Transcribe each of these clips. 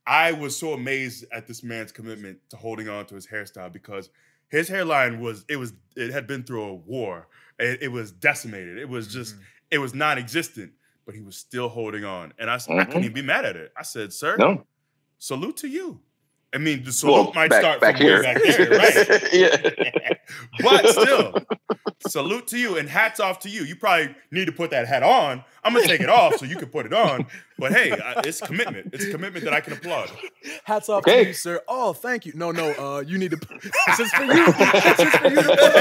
I was so amazed at this man's commitment to holding on to his hairstyle because his hairline it had been through a war. It was decimated. It was just it was non-existent, but he was still holding on. And I couldn't even be mad at it. I said, sir, no. Salute to you. I mean, the salute might start from way back there, right? Yeah. But still, salute to you and hats off to you. You probably need to put that hat on. I'm going to take it off so you can put it on. But hey, it's commitment. It's a commitment that I can applaud. Hats off to you, sir. Oh, thank you. No, you need to this is for you. This is for you to put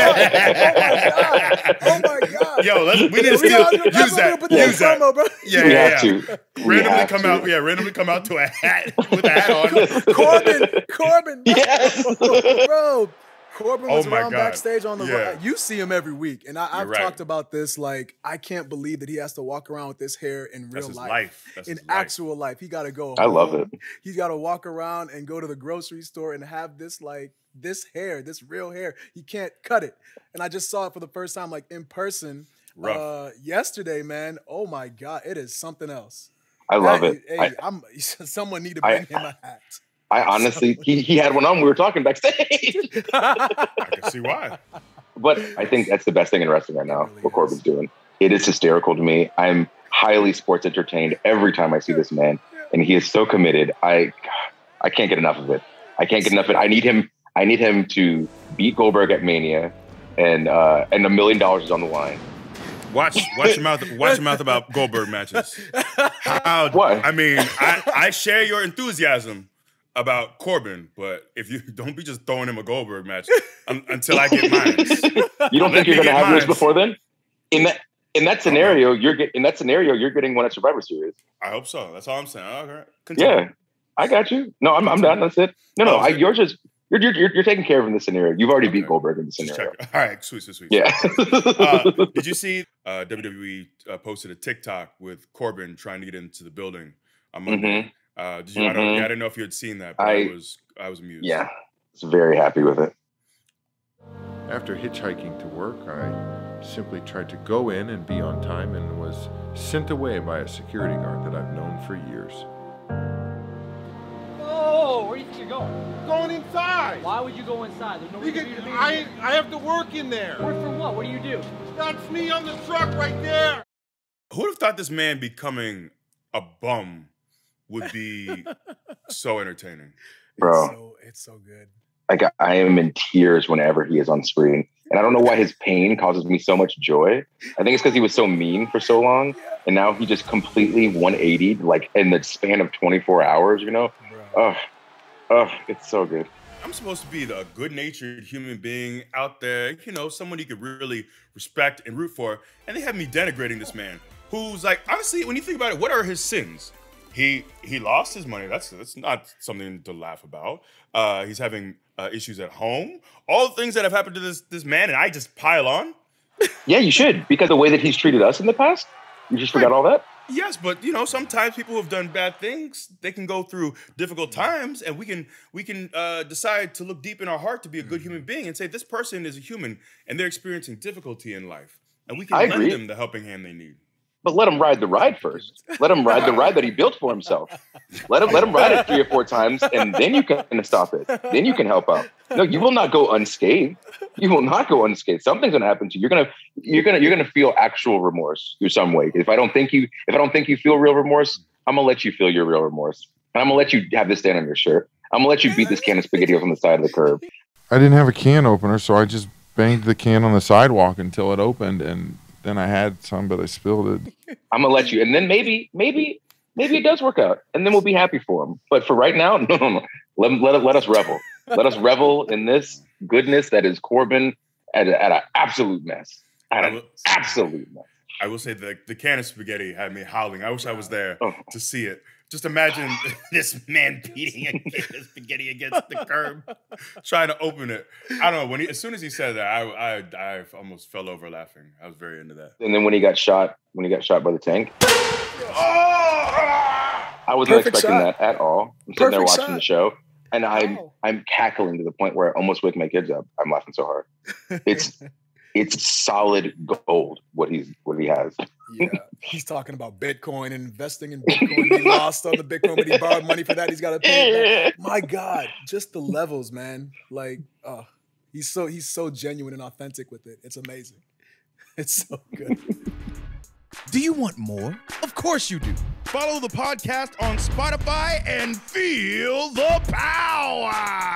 on. Oh my God. Yo, we need to still use that. Use that. Promo, bro. Yeah. Randomly come out to a hat with a hat on. Corbin. Yes. Bro. Corbin was around God. Backstage on the right. You see him every week. And I've talked about this. Like, I can't believe that he has to walk around with this hair in real life. That's in his actual life. He got to go home. I love it. He's got to walk around and go to the grocery store and have this hair, this real hair. He can't cut it. And I just saw it for the first time, like, in person yesterday, man. Oh, my God. It is something else. I love it. Hey, someone need to bring him a hat. I honestly, he had one on. We were talking backstage. I can see why. But I think that's the best thing in wrestling right now, what Corbin's doing. It is hysterical to me. I'm highly sports entertained every time I see this man. And he is so committed. I can't get enough of it. I can't get enough of it. I need him to beat Goldberg at Mania and $1 million is on the line. Watch your mouth about Goldberg matches. What? I mean, I share your enthusiasm about Corbin, but if you don't be just throwing him a Goldberg match until I get mine. You don't think you're going to have yours before then? In that scenario, you're getting one at Survivor Series. I hope so. That's all I'm saying. Okay. Continue. Yeah, I got you. No, I'm done. That's it. No. Yours is you're taking care of in this scenario. You've already beat Goldberg in the scenario. All right, sweet. Yeah. Did you see WWE posted a TikTok with Corbin trying to get into the building on Monday? Did you? I didn't know if you had seen that, but I was amused. Yeah, I was very happy with it. After hitchhiking to work, I simply tried to go in and be on time and was sent away by a security guard that I've known for years. Oh, where do you think you're going? Going inside. Why would you go inside? There's no reason for you to be in I here. have to work in there. Work for what? What do you do? That's me on the truck right there. Who would have thought this man becoming a bum would be so entertaining? Bro. It's so good. I am in tears whenever he is on screen. And I don't know why his pain causes me so much joy. I think it's because he was so mean for so long. And now he just completely 180'd, like in the span of 24 hours, you know? Oh, it's so good. I'm supposed to be the good-natured human being out there, someone you could really respect and root for. And they have me denigrating this man who's like, honestly, when you think about it, what are his sins? He lost his money. That's not something to laugh about. He's having issues at home. All the things that have happened to this man, and I just pile on. Yeah, you should, because the way that he's treated us in the past, you just forgot all that. Yes, but sometimes people who have done bad things, they can go through difficult times, and we can decide to look deep in our heart to be a good human being and say this person is a human and they're experiencing difficulty in life, and we can lend them the helping hand they need. But let him ride the ride first. Let him ride the ride that he built for himself. Let him ride it 3 or 4 times, and then you can stop it. Then you can help out. No, you will not go unscathed. You will not go unscathed. Something's gonna happen to you. You're gonna feel actual remorse through some way. If I don't think you feel real remorse, I'm gonna let you feel your real remorse. And I'm gonna let you have this stain on your shirt. I'm gonna let you beat this can of SpaghettiOs on the side of the curb. I didn't have a can opener, so I just banged the can on the sidewalk until it opened, and then I had some, but I spilled it. I'm gonna let you, and then maybe it does work out, and then we'll be happy for him. But for right now, no. Let us revel. Let us revel in this goodness that is Corbin at an absolute mess. Absolute mess. I will say the can of spaghetti had me howling. I wish I was there to see it. Just imagine this man beating a can of spaghetti against the curb, trying to open it. I don't know. As soon as he said that, I almost fell over laughing. I was very into that. And then when he got shot by the tank, I wasn't expecting that at all. I'm sitting there watching the show, and I'm cackling to the point where I almost wake my kids up. I'm laughing so hard. it's solid gold what he has. Yeah, he's talking about Bitcoin and investing in Bitcoin. He lost on the Bitcoin, but he borrowed money for that. He's got to pay it back. My God, just the levels, man. Like, he's so genuine and authentic with it. It's amazing. It's so good. Do you want more? Of course you do. Follow the podcast on Spotify and feel the power.